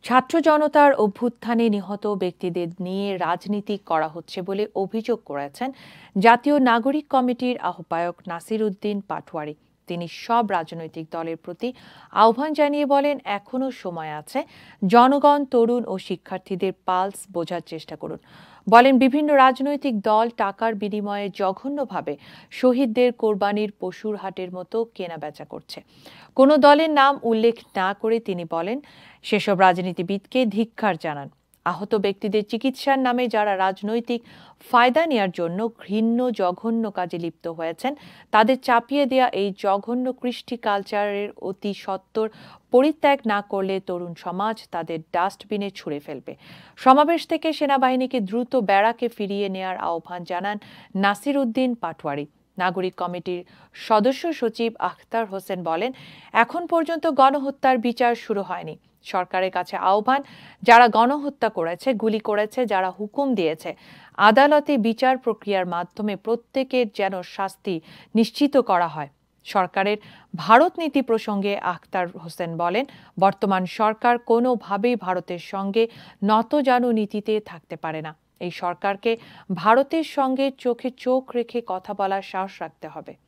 ছাত্র জনতার অভ্যুত্থানে নিহত ব্যক্তিদের নিয়ে রাজনীতি করা হচ্ছে বলে অভিযোগ করেছেন জাতীয় নাগরিক কমিটির আহ্বায়ক নাসির উদ্দিন পাটোয়ারি। তিনি সব রাজনৈতিক দলের প্রতি আহ্বান জানিয়ে বলেন, এখনো সময় আছে, জনগণ, তরুণ ও শিক্ষার্থীদের পালস বোঝার চেষ্টা করুন। বলেন, বিভিন্ন রাজনৈতিক দল টাকার বিনিময়ে জঘন্যভাবে শহীদদের কোরবানির পশুর হাটের মতো কেনাবেচা করছে। কোনো দলের নাম উল্লেখ না করে তিনি বলেন, সেসব রাজনীতিবিদকে ধিক্কার জানান। আহত ব্যক্তিদের চিকিৎসার নামে যারা রাজনৈতিক ফায়দা নেয়ার জন্য ঘৃণ্য জঘন্য কাজে লিপ্ত হয়েছেন, তাদের চাপিয়ে দেয়া এই জঘন্য কৃষ্টি কালচারের অতি সত্বর পরিত্যাগ না করলে তরুণ সমাজ তাদের ডাস্টবিনে ছুঁড়ে ফেলবে। সমাবেশ থেকে সেনাবাহিনীকে দ্রুত ব্যারাকে ফিরিয়ে নেয়ার আহ্বান জানান নাসির উদ্দিন পাটোয়ারি। নাগরিক কমিটির সদস্য সচিব আখতার হোসেন বলেন, এখন পর্যন্ত গণহত্যার বিচার শুরু হয়নি। সরকারের কাছে আহ্বান, যারা গণহত্যা করেছে, গুলি করেছে, যারা হুকুম দিয়েছে, আদালতে বিচার প্রক্রিয়ার মাধ্যমে প্রত্যেকের যেন শাস্তি নিশ্চিত করা হয়। সরকারের ভারত নীতি প্রসঙ্গে আখতার হোসেন বলেন, বর্তমান সরকার কোনোভাবেই ভারতের সঙ্গে নতজানু নীতিতে থাকতে পারে না। এই সরকারকে ভারতের সঙ্গে চোখে চোখ রেখে কথা বলার সাহস রাখতে হবে।